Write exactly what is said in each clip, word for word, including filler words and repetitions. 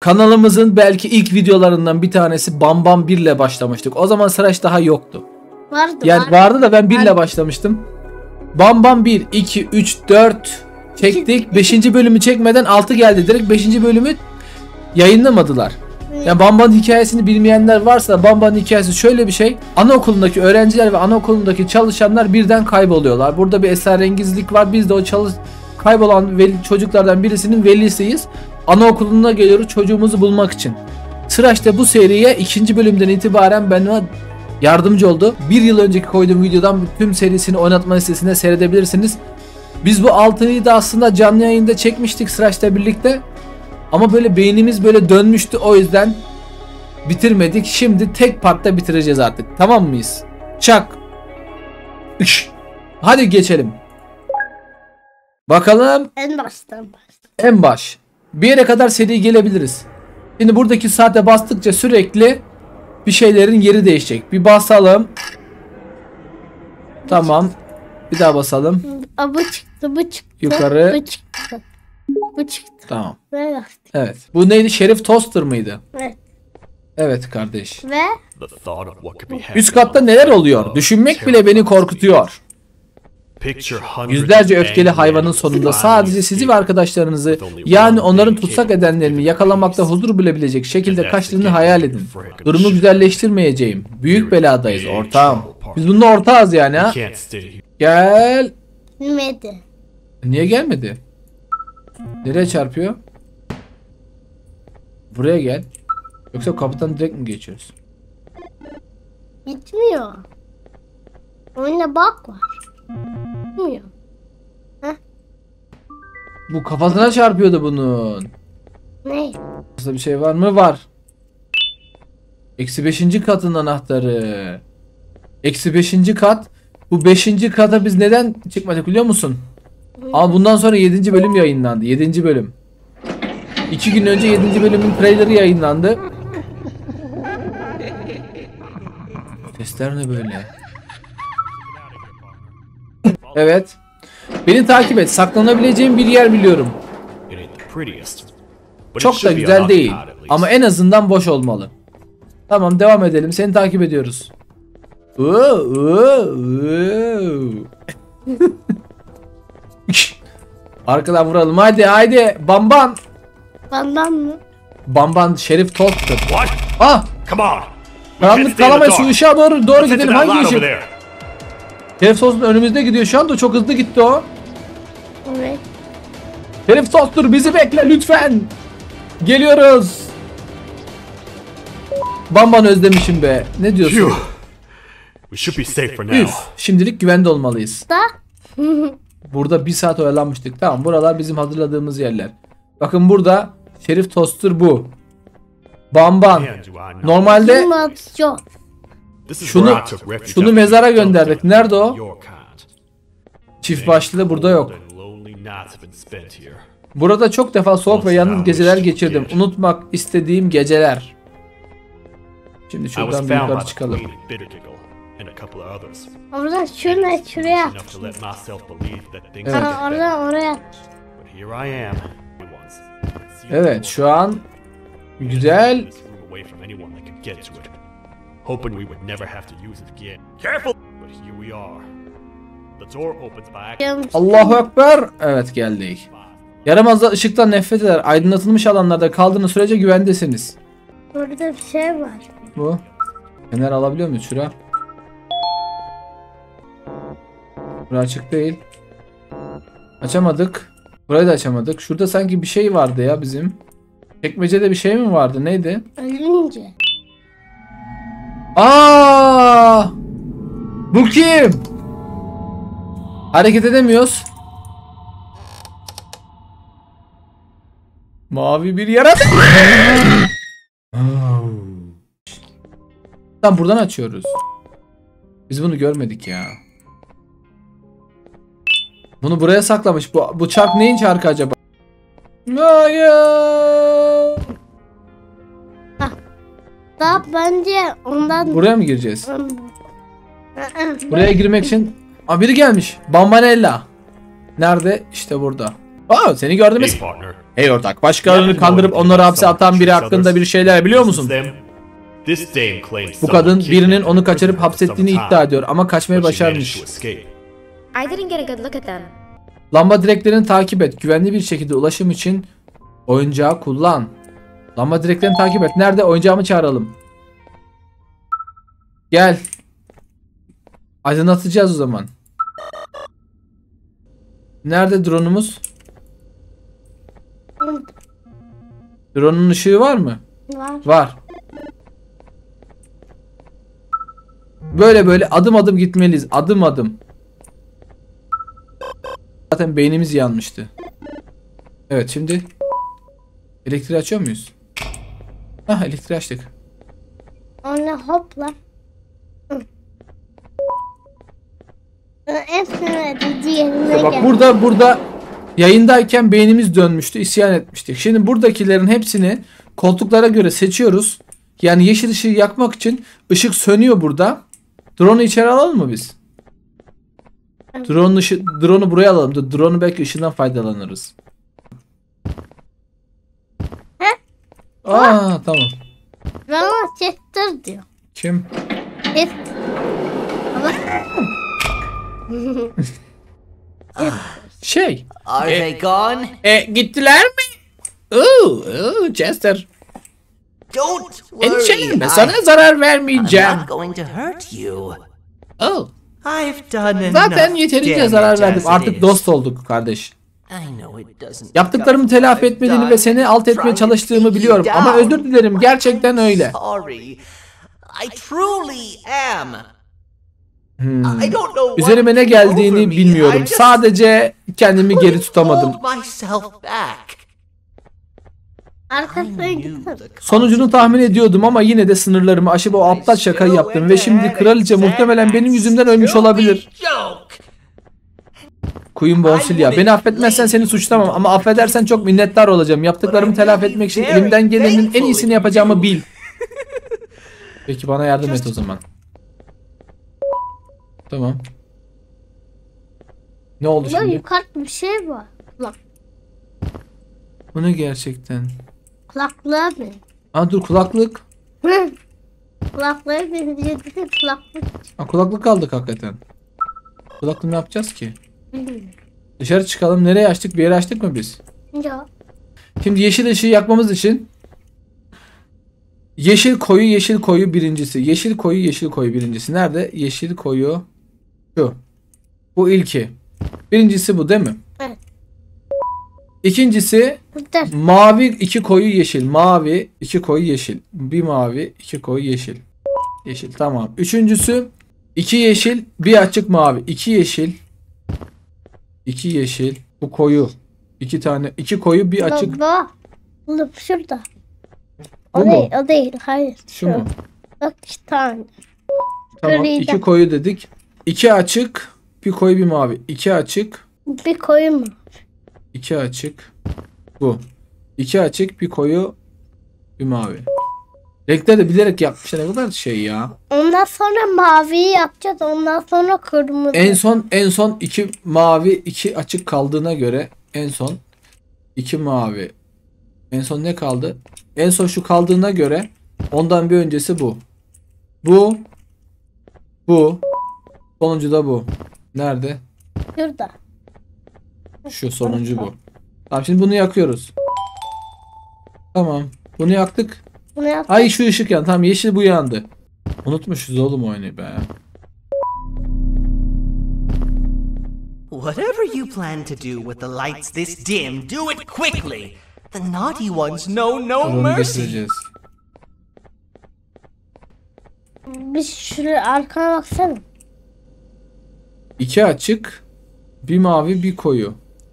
Kanalımızın belki ilk videolarından bir tanesi Bam Bam bir ile başlamıştık. O zaman Sıraç daha yoktu. Vardı, yani vardı. vardı da ben bir ile başlamıştım. Bam Bam bir, iki, üç, dört çektik. beşinci bölümü çekmeden altı geldi. Direkt beşinci bölümü yayınlamadılar. Yani Bam Bam'ın hikayesini bilmeyenler varsa Bam Bam'ın hikayesi şöyle bir şey. Anaokulundaki öğrenciler ve anaokulundaki çalışanlar birden kayboluyorlar. Burada bir esrarengizlik var. Biz de o çalış kaybolan veli, çocuklardan birisinin velisiyiz. Anaokuluna geliyoruz çocuğumuzu bulmak için. Sıraç da bu seriye ikinci bölümden itibaren bana yardımcı oldu. Bir yıl önceki koyduğum videodan tüm serisini oynatma listesinde seyredebilirsiniz. Biz bu altıyı da aslında canlı yayında çekmiştik Sıraç'la birlikte. Ama böyle beynimiz böyle dönmüştü, o yüzden bitirmedik. Şimdi tek partta bitireceğiz artık. Tamam mıyız? Çak. Üş. Hadi geçelim. Bakalım. En baştan baştan. En baş. Bir yere kadar seri gelebiliriz. Şimdi buradaki saate bastıkça sürekli bir şeylerin yeri değişecek. Bir basalım. Tamam. Bir daha basalım. Aa, bu çıktı, bu çıktı. Yukarı. Bu çıktı. Bu çıktı. Tamam. Böyle. Evet. Bu neydi? Şerif Toaster mıydı? Evet. Evet kardeş. Ve Üst katta neler oluyor? Düşünmek bile beni korkutuyor. Yüzlerce öfkeli hayvanın sonunda sadece sizi ve arkadaşlarınızı, yani onların tutsak edenlerini yakalamakta huzur bulabilecek şekilde kaçtığını hayal edin. Durumu güzelleştirmeyeceğim. Büyük beladayız ortağım. Biz bununla ortağız yani ha. Gel. Gelmedi. Niye gelmedi? Nereye çarpıyor? Buraya gel. Yoksa kapıdan direkt mi geçiyoruz? Gitmiyor. Oyuna bak var. Gitmiyor. Heh. Bu kafasına çarpıyordu bunun. Ne? Burada bir şey var mı? Var. Eksi beşinci katın anahtarı. Eksi beşinci kat. Bu beşinci kata biz neden çıkmadık biliyor musun? Ama bundan sonra yedinci bölüm yayınlandı. yedinci bölüm. iki gün önce yedinci bölümün trailerı yayınlandı. Sesler ne böyle? Evet. Beni takip et. Saklanabileceğim bir yer biliyorum. Çok da güzel değil. Ama en azından boş olmalı. Tamam, devam edelim. Seni takip ediyoruz. Oo, oo, oo. Arkadan vuralım. Hadi hadi. Bam Bam. Bandan mı? Bam Bam Şerif Toaster. What? Ah! Come on. Karanlık kalamayız, şu ışığa doğru doğru Let's gidelim. get to that Hangi lot over ışık? there. Şerif Toaster önümüzde gidiyor şu anda, çok hızlı gitti o. Evet. Şerif Toaster bizi bekle lütfen. Geliyoruz. Bam Bam özlemişim be. Ne diyorsun? Phew. We should be safe for now. Üf, şimdilik güvende olmalıyız. Da. Burada bir saat oyalanmıştık. Tamam, buralar bizim hazırladığımız yerler. Bakın burada Şerif Toaster bu. Bam Bam. Man, do I know. Normalde Yok. This is şunu where I took refuge şunu after mezara you dumped gönderdik. down Nerede o? your kind. Çift başlı burada yok. And lonely nights have been spent here. Burada çok defa soğuk ve yalnız geceler geçirdim. Unutmak istediğim geceler. Şimdi I şuradan was bir found by yukarı the çıkalım. Queen at Bittergiggle and a couple of others. Oradan şuna şuraya. Enough to let myself believe that things Evet. would Aa, get better. oradan oraya. But here I am. Once. Evet, şu an güzel. This room away from anyone that could get to it. Hoping we would never have to use it again. Careful! But here we are. The door opens by accident. Allahu Ekber. Evet, geldik. Yaramazlar ışıktan nefret eder. Aydınlatılmış alanlarda kaldığınız sürece güvendesiniz. Burada bir şey var. Bu. Fener alabiliyor muyuz şura? Bura açık değil. Açamadık. Burayı da açamadık. Şurada sanki bir şey vardı ya bizim. Çekmecede bir şey mi vardı? Neydi? Ölünce. Aa! Bu kim? Hareket edemiyoruz. Mavi bir yaratık. Tam buradan açıyoruz. Biz bunu görmedik ya. Bunu buraya saklamış. Bu, bu çark neyin çarkı acaba? Hayır. Daha bence ondan... Buraya mı gireceğiz? Buraya girmek için... Aa, biri gelmiş. Bambanella. Nerede? İşte burada. Aa, seni gördüm. Hey, partner. Hey ortak, başkalarını kandırıp onları hapse atan biri hakkında bir şeyler biliyor musun? This dame claims Bu kadın birinin onu kaçırıp hapsettiğini iddia ediyor ama kaçmayı başarmış. I didn't get a good look at them. Lamba direklerini takip et. Güvenli bir şekilde ulaşım için oyuncağı kullan. Lamba direklerini takip et. Nerede? Oyuncağımı çağıralım. Gel. Aydınlatacağız o zaman. Nerede drone'umuz? Drone'un ışığı var mı? Var. Var. Böyle böyle adım adım gitmeliyiz. Adım adım. Zaten beynimiz yanmıştı. Evet, şimdi elektriği açıyor muyuz? Hah, elektriği açtık. Anne hopla. Hı. En sevmediğim diğerine Bak gel. burada burada yayındayken beynimiz dönmüştü, isyan etmiştik. Şimdi buradakilerin hepsini koltuklara göre seçiyoruz. Yani yeşil ışığı yakmak için ışık sönüyor burada. Drone'u içeri alalım mı biz? Drone'un ışı, drone'u buraya alalım. Drone'u belki ışığından faydalanırız. He? Aa, tamam. Bana Chester diyor. Kim? Chester. Ama Şey. Are Eh, they gone? E, gittiler mi? Oo, oo, Chester. Don't worry. Endişelenme. I- Sana zarar I'm vermeyeceğim. not going to hurt you. Oh. I've done Zaten enough yeterince damage zarar verdim. as it Artık is. dost olduk kardeş. I know it doesn't Yaptıklarımı cover telafi what I've etmediğini done, ve seni alt etmeye trying to çalıştığımı keep you biliyorum. Ama down. özür dilerim. Gerçekten öyle. Sorry. I truly am. Hmm. I don't know what Üzerime ne came over geldiğini me. I bilmiyorum. just Sadece kendimi geri couldn't tutamadım. hold myself back. I arkasına knew gitsin. the Sonucunu tahmin ediyordum ama yine de sınırlarımı aşıp o aptal şakayı yaptım ve şimdi kraliçe muhtemelen benim yüzümden ölmüş olabilir. Queen Bonsilia, beni affetmezsen seni suçlamam ama affedersen çok minnettar olacağım. Yaptıklarımı telafi etmek için elimden gelenin en iyisini yapacağımı bil. Peki bana yardım et o zaman. Tamam. Ne oldu Burada şimdi? yukarıda bir şey var. Kulak. Bu ne gerçekten? Kulaklığa ben. Aa, dur, kulaklık. Hı. Kulaklığa benziyor dedi kulaklık. Aa, kulaklık aldık hakikaten. Kulaklığı ne yapacağız ki? Bilmiyorum. Dışarı çıkalım. Nereye açtık? Bir yere açtık mı biz? Ya. Şimdi yeşil ışığı yakmamız için yeşil koyu yeşil koyu birincisi. Yeşil koyu yeşil koyu birincisi. Nerede? Yeşil koyu şu. Bu ilki. Birincisi bu değil mi? Evet. İkincisi Dur. mavi iki koyu yeşil. Mavi iki koyu yeşil. Bir mavi iki koyu yeşil. Yeşil, tamam. Üçüncüsü iki yeşil bir açık mavi. İki yeşil. İki yeşil. Bu koyu. İki tane. iki koyu bir açık. Baba. Bulup şurada. O Bu mu? değil, o değil. Hayır. Şu mu? Bak iki tane. Tamam. Griden. iki koyu dedik. İki açık. Bir koyu bir mavi. İki açık. Bir koyu mu? İki açık. Bu. İki açık bir koyu bir mavi. Renkleri de bilerek yapmışlar. Ne kadar şey ya. Ondan sonra maviyi yapacağız. Ondan sonra kırmızı. En son en son iki mavi iki açık kaldığına göre en son iki mavi. En son ne kaldı? En son şu kaldığına göre ondan bir öncesi bu. Bu. Bu. Sonuncu da bu. Nerede? Şurada. Şu sonuncu bu. Tamam, şimdi bunu yakıyoruz. Tamam. Bunu yaktık. Bunu yap. Ay, şu ışık yandı. Tamam, yeşil bu yandı. Unutmuşuz oğlum oyunu be. Whatever you plan to do with the lights this dim, do it quickly. The naughty ones know no Onu mercy. getireceğiz. Bir şuraya arkana baksana. İki açık, bir mavi, bir koyu.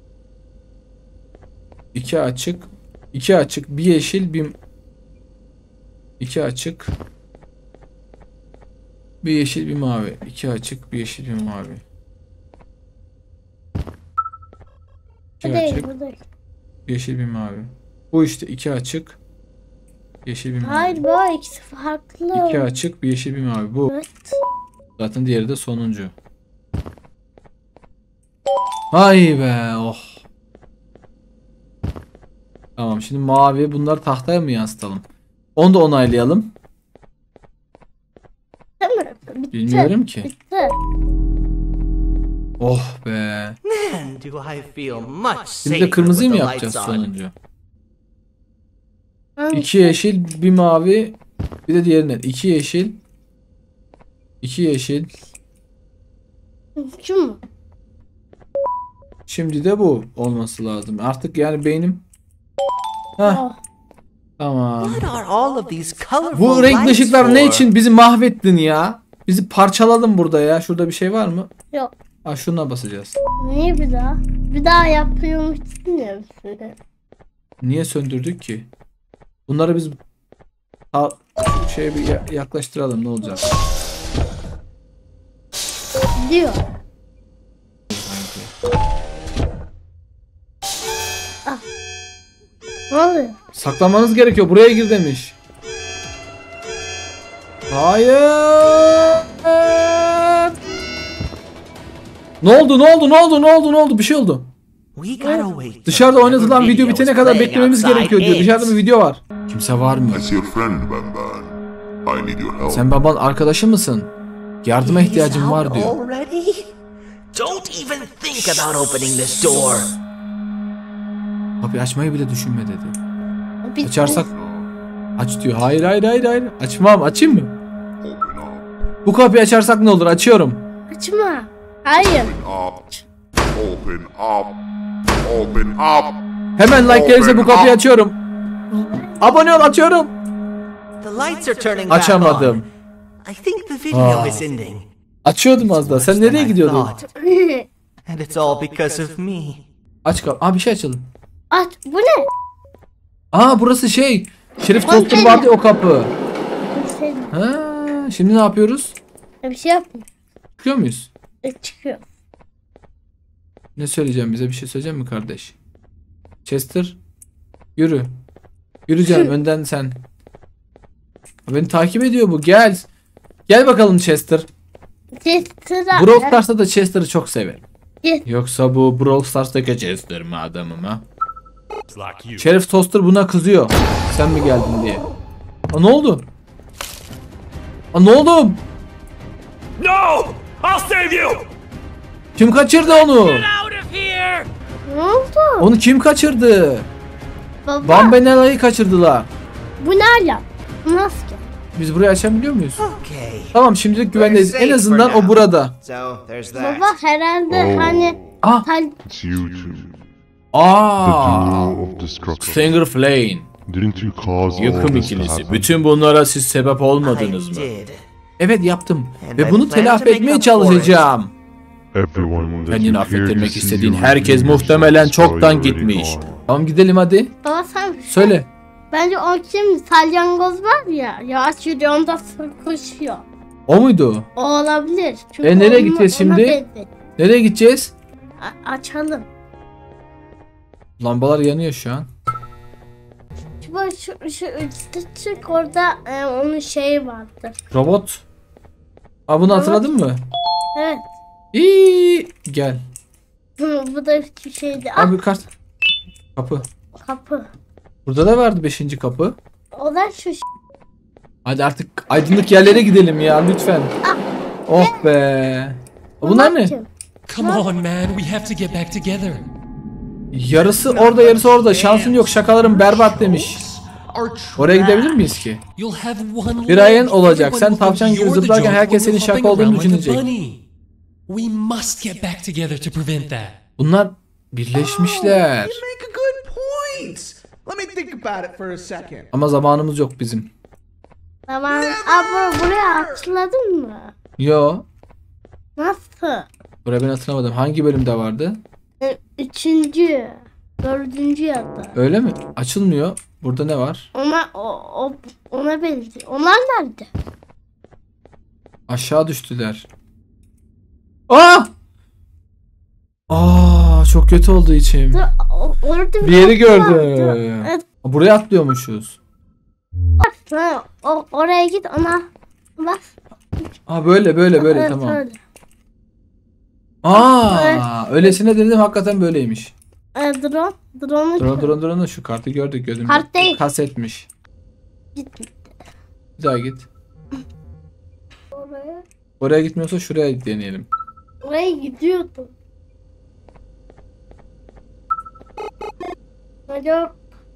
İki açık, iki açık, bir yeşil, bir iki açık, bir yeşil, bir mavi. İki açık, bir yeşil, bir mavi. Bu İki değil, açık, bu değil. bir yeşil, bir mavi. Bu işte iki açık, yeşil, bir mavi. Hayır bu ikisi farklı. İki açık, bir yeşil, bir mavi. Bu. Evet. Zaten diğeri de sonuncu. Vay be, oh. Tamam, şimdi mavi, bunları tahtaya mı yansıtalım? Onu da onaylayalım. Değil mi? Bitti. Bilmiyorum ki. Bitti. Oh be. Man, do I feel much Şimdi safer de kırmızıyı mı with the yapacağız lights on. sonuncu? Hangisi? İki yeşil, bir mavi, bir de diğerine. İki yeşil. İki yeşil. Şu mu? Şimdi de bu olması lazım. Artık yani beynim. Heh, Oh. tamam. What are all of these colorful Bu renkli lights ışıklar ne for? için? Bizi mahvettin ya. Bizi parçaladın burada ya. Şurada bir şey var mı? Yok. Ha, şuna basacağız. Niye bir daha? Bir daha yapıyormuşsun ya bir süre. Niye söndürdük ki? Bunları biz Al, şeye bir ya- yaklaştıralım, ne olacak? Diyor. Ah. Ne oluyor? Saklamanız gerekiyor. Buraya gir demiş. Hayır. Ne oldu? Ne oldu? Ne oldu? Ne oldu? Ne oldu? Bir şey oldu. We gotta wait. Dışarıda oynatılan Whatever video video bitene is kadar playing beklememiz outside gerekiyor diyor. ends. Dışarıda bir video var. Kimse var mı? I see your friend, Banban. I need your help. Sen baban arkadaşı mısın? Yardıma He's ihtiyacım var out diyor. already? Don't even think about opening this door. Kapıyı açmayı bile düşünme dedi. Bitti. Açarsak aç diyor. Hayır hayır hayır hayır. Açmam. Açayım mı? Open up. Bu kapıyı açarsak ne olur? Açıyorum. Açma. Hayır. Up. Open up. Open up. Hemen like gelirse bu kapıyı açıyorum. Abone ol, açıyorum. The lights are turning back Açamadım. on. I think the video Ah. is ending. Açıyordum az daha. Sen Worse nereye than I gidiyordun? thought. And it's all because of me. Aç kap. Aa, bir şey açalım. Aç. Bu ne? Aa, burası şey. Şerif Bak Toster benim. vardı ya, o kapı. Bir şey, Ha, şimdi ne yapıyoruz? bir şey yapma. Çıkıyor muyuz? E, çıkıyor. Ne söyleyeceğim, bize bir şey söyleyecek mi kardeş? Chester, yürü. Yürü canım, önden sen. Beni takip ediyor bu, gel. Gel bakalım Chester. Chester'a. Brawl Stars'ta da Chester'ı çok severim. Yes. Yoksa bu Brawl Stars'taki Chester mi adamım ha? It's like you. Şerif Toaster buna kızıyor. Sen mi geldin diye. Aa, ne oldu? Aa, ne oldu? No! I'll save you! Kim kaçırdı onu? Out of here! Ne oldu? Onu kim kaçırdı? Baba. Bambenella'yı kaçırdılar. Bu ne ala? Maske. Biz burayı açabiliyor muyuz? Okay. Tamam, şimdilik güvendeyiz. En azından o burada. So there's that. Baba herhalde Oh. hani Ah. tal It's you two. The Aa. Bureau of Destruction. Stinger Flame. Didn't you cause all Yıkım this to ikilisi. happen? Bütün bunlara siz sebep I olmadınız mı? did. Evet, yaptım. And Ve I bunu plan to telafi make etmeye up for çalışacağım. Everyone that Kendini you affettirmek feared to see istediğin you herkes redeem muhtemelen yourselves are çoktan already gitmiş. gone. Tamam, gidelim hadi. baba sen Söyle. bence o kim salyangoz var ya yavaş yürüyor onda fır koşuyor. O muydu? O olabilir. Çünkü E, nereye onu- gideceğiz ona şimdi? benzetti. Nereye gideceğiz? A- açalım. Lambalar yanıyor şu an. Şu bak, şu şu üstte çık orada e, onun şeyi vardı. Robot. Aa, bunu hatırladın mı? Evet. İyi, gel. Bu da bir şeydi. Ah, Abi kart. Kapı. kapı. Burada da vardı beşinci kapı. O da şu ş- Hadi artık aydınlık yerlere gidelim ya lütfen. Oh be. Bunlar ne? kim? Come on, man. We have to get back together. Yarısı orada, yarısı orada. Şansın yok, şakalarım berbat demiş. Oraya gidebilir miyiz ki? You'll have one Bir ayın leg. olacak. Everyone Sen will think tavşan gibi you're the zıplarken joke herkes when senin you're şaka hopping olduğunu around like a düşünecek. bunny. We must get back together to prevent that. Bunlar birleşmişler. You make a good point. Let me think about it for a second. Ama zamanımız yok bizim. Tamam. Aa, bu- buraya atladın mı? Yo. Nasıl? Buraya ben hatırlamadım. Hangi bölümde vardı? E, Üçüncü. Dördüncü yılda. Öyle mi? Açılmıyor. Burada ne var? Ona o, o ona benziyor. Onlar nerede? Aşağı düştüler. Aa! Aa, çok kötü oldu içim. Dur, o- orada Bir yeri kapı vardı. gördüm. Evet, Buraya atlıyormuşuz. ha, o, oraya git ona bak. Aa, böyle böyle böyle Evet, tamam. öyle. Aa, öylesine dedim, hakikaten böyleymiş. E, drone. Drone'u Drone drone drone şu kartı gördük gözümde. Kart değil. Kasetmiş. Git Bir daha git. oraya. Oraya gitmiyorsa şuraya deneyelim. Oraya gidiyordum. Alo.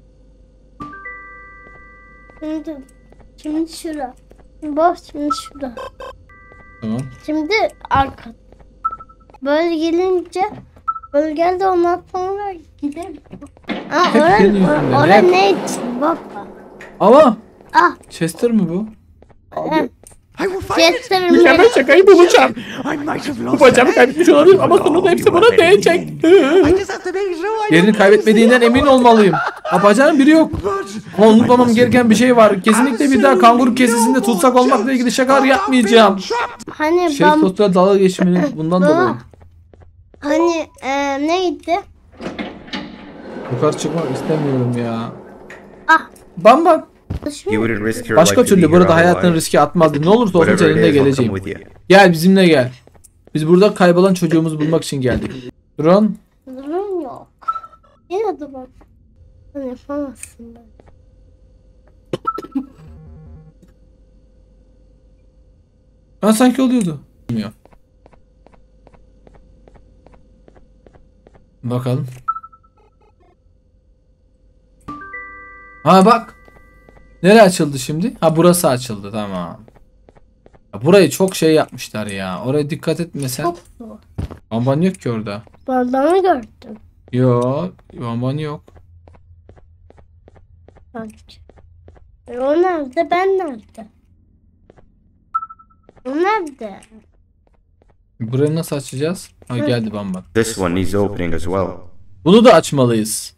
Şimdi, şimdi şura. Bak şimdi şura. Tamam. Şimdi arka. Böyle gelince böyle geldi ondan sonra gidelim. Aa, Hep oraya, senin yüzünden, oraya hep. ne için bak bak. Ama Ah. Chester mi bu? I will find it. Chester mi? şakayı bulacağım. I might have lost Bu bacağımı it. kaybetmiş olabilirim ama sonunda hepsi bana değecek. I just have to make sure I Yerini kaybetmediğinden emin olmalıyım. Ha, bacağının biri yok. Ama unutmamam gereken bir şey var. Kesinlikle bir daha kanguru kesesinde tutsak olmakla ilgili şakalar yapmayacağım. Hani Şey bam, sosyal dalga geçmenin bundan Baba. dolayı. hani e, neydi? Yukarı çıkmak istemiyorum ya. Ah. Bam bam. You wouldn't risk your Başka life to be türlü here burada hayatını otherwise. riske atmazdı. Ne olursa olsun Whatever it seninle is, I'll come geleceğim. with you. Gel bizimle gel. Biz burada kaybolan çocuğumuzu bulmak için geldik. Drone. Drone yok. Yine drone. Hani yapamazsın ben. Ha sanki oluyordu. Bilmiyorum. Bakalım. Ha bak. Nereye açıldı şimdi? Ha burası açıldı, tamam. Ya burayı çok şey yapmışlar ya. Oraya dikkat etmesen. Çok zor. Bamban yok ki orada. Bambanı gördüm. Yok. Bamban yok. Sanki. E, o nerede? Ben nerede? O nerede? Burayı nasıl açacağız? Ha geldi bamban. This one needs opening as well. Bunu da açmalıyız.